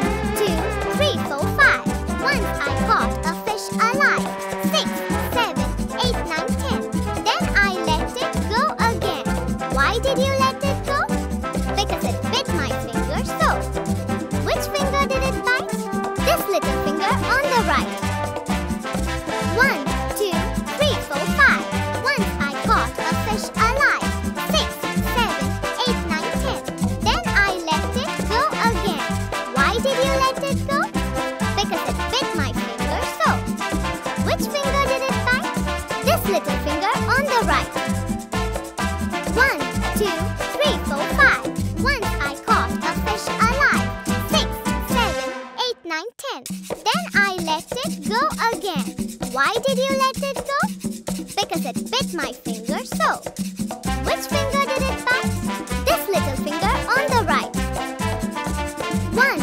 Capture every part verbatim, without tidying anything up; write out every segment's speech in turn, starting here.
two, three, four, five. Once I caught a fish alive. Six, seven, eight, nine, ten. Then I let it go again. Why did you let it go? Because it bit my finger so. Which finger did it bite? This little finger on the right. One, two, three, four, five. Once I caught a fish alive. Six, seven, eight, nine, ten. Then I let it go again. Why did you let it go? Because it bit my finger so. Which finger did it bite? This little finger on the right. One, two, three, four, five. Once I caught a fish alive. Six, seven, eight, nine, ten. Then I let it go again. Why did you let it go? Because it bit my finger so. Which finger did it bite? This little finger on the right. One,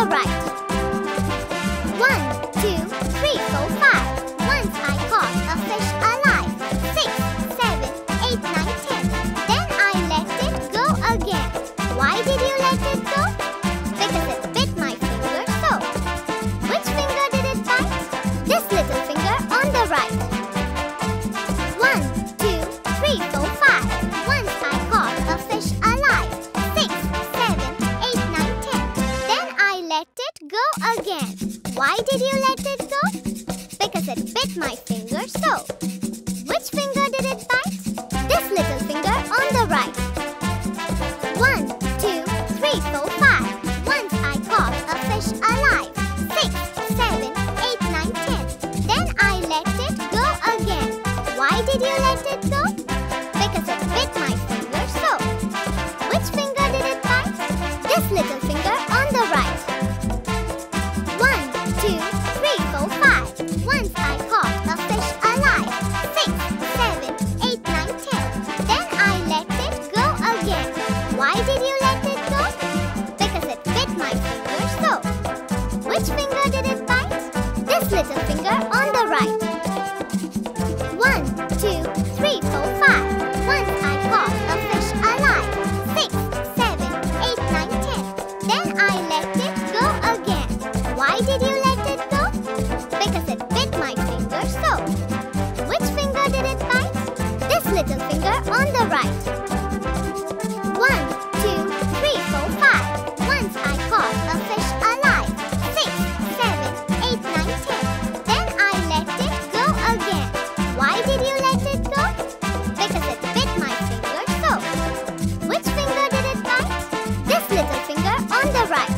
the right. One, two, three, four, five. Once I caught a fish alive. Six, seven, eight, nine, ten. Then I let it go again. Why did you let it go? Because it bit my finger so. Which finger did it bite? This little finger on the right. One, two, three, four, five. Once I caught a fish alive. Six, seven, eight, nine, ten. Then I let it go again. Why did you let it go? Because it bit my finger so. Which finger did it bite? This little finger on the right. One, two, three, four, five. Once I caught a fish alive. Six, seven, eight, nine, ten. Then I let it go again. Why did you let it go? Because it bit my finger so. Which finger did it bite? This little finger on the right. One, two, three, four, five. Once I caught a fish alive. Six, seven, eight, nine, ten. Then I let it go again. Why did you let it go? Because it bit my finger so. Which finger did it bite? This little finger on the right. One, two, three, four, five. Once I caught a fish alive. Six, seven, eight, nine, ten. Then I let it go again. Why did you let it go? Because it bit my finger so. Which finger did it bite? This little finger on the right. One, two, three, four, five. Once I caught a fish alive. Six, seven, eight, nine, ten. Then I let it go again. Why did you let it go? Because it bit my finger so. Which finger did it bite? This little finger on the right.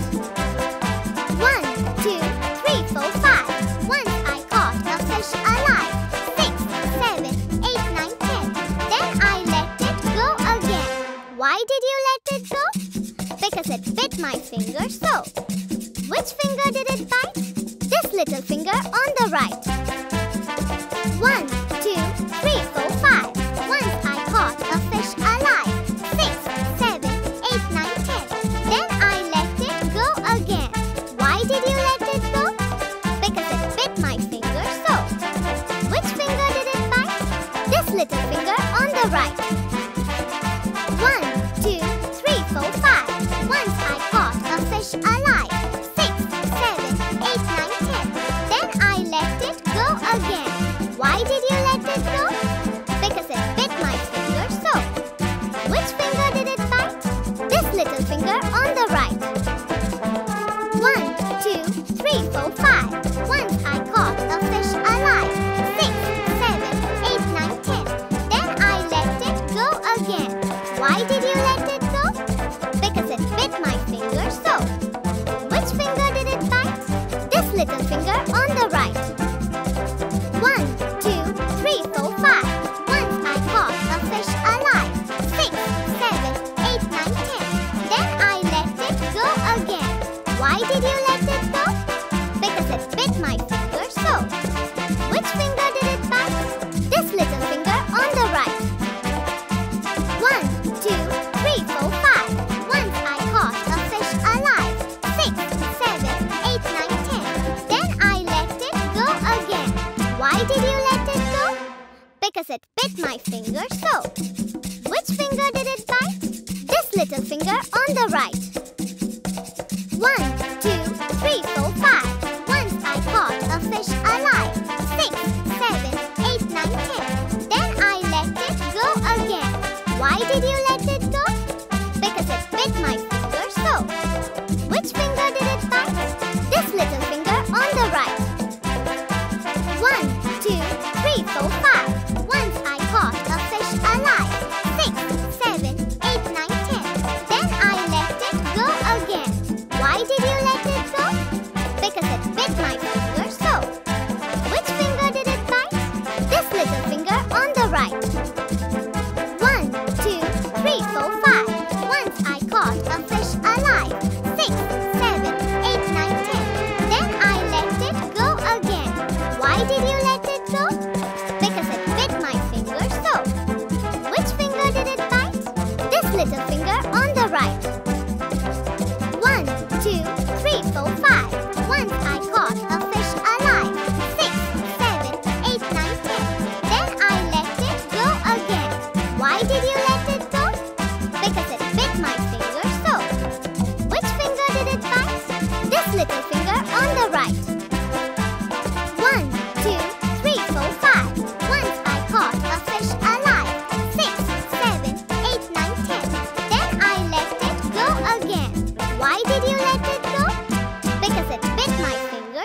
One, two, three, four, five. Once I caught a fish alive. Six, seven, eight, nine, ten. Then I let it go again. Why did you let it go? Because it bit my finger so. Which finger did it bite? This little finger on the right. One, two, three, four, five. Once I caught a fish alive. Six, seven, eight, nine, ten. Then I let it go again. Why did you let it go? Because it bit my finger so. Which finger did it bite? This little finger on the right. One, two, three, four, five. Once I caught a fish alive. Six, seven, eight, nine, ten. Then I let it go again. Why did you let it go? Because it bit my finger so. Which finger did it bite? This little finger on the right. One, two, three, four, five. Once I caught a fish alive. Six, seven, eight, nine, ten. Then I let it go again. Why did you let it go? Because it bit my finger so. Which finger did it bite? This little finger on the right. One, two, three, four, five. Once I caught a fish alive. Six, seven, eight, nine, ten. Then I let it go again. Why did you let it go? Because it bit my finger so. Which finger did it bite? This little finger on the right. One, two, three, four, five. Once I caught a fish alive. Six, seven, eight, nine, ten. Then I let it go again. Why did you let it go? Because it bit my finger so. Which finger did it bite? This little finger on the right. One, two, three, four, five. Once I caught a fish alive. Six, seven, eight, nine, ten. Then I let it go again. Why did you let it go? Because it bit my finger so. Which finger did it bite? This little finger on the right. One, two, three, four, five. Once I caught a fish alive.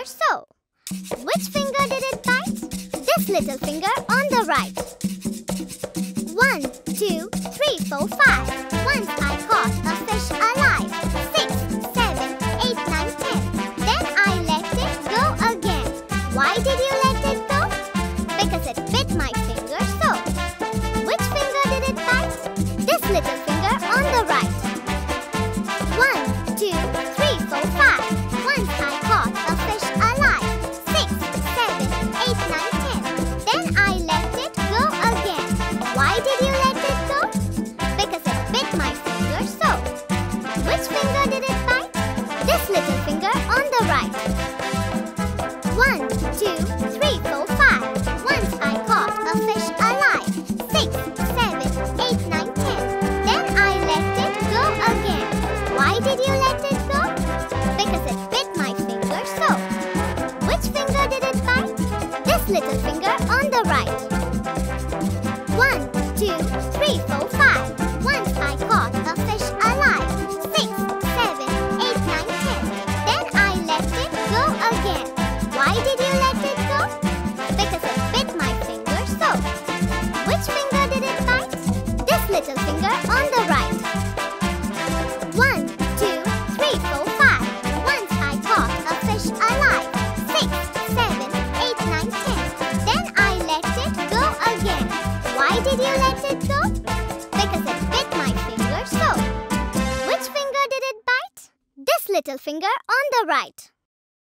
so. Which finger did it bite? This little finger on the right. One, two, three, four, five. Once I caught a fish alive. Six, seven, eight, nine, ten. Then I let it go again. Why did you let it go? Because it bit my finger so. Which finger did it bite? This little finger on the right. One, two, three, four, five. Once I caught a fish alive. Six, seven, eight, nine, ten. Then I let it go again. Why did you let it go? Because it bit my finger so. Which finger did it bite? This little finger on the right. One, two, three, four, five. Once I caught a fish alive. Six, seven, eight, nine, ten. Then I let it go again. Why did you let it go? Because it bit my finger so. Which finger did it bite? This little finger on the right. One, two, three, four, five. Once I caught a fish alive. Six, seven, eight, nine, ten. Then I let it go again. Why did you let it go? Because it bit my finger so. Which finger did it bite? This little finger on the right. One, two, three, four, five. Once I caught a fish alive. Six, seven, eight, nine, ten. Then I let it go again. Why did you let it go? Because it bit my finger so. Which finger did it bite? This little finger on the right.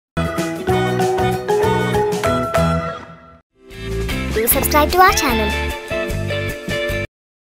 Do subscribe to our channel.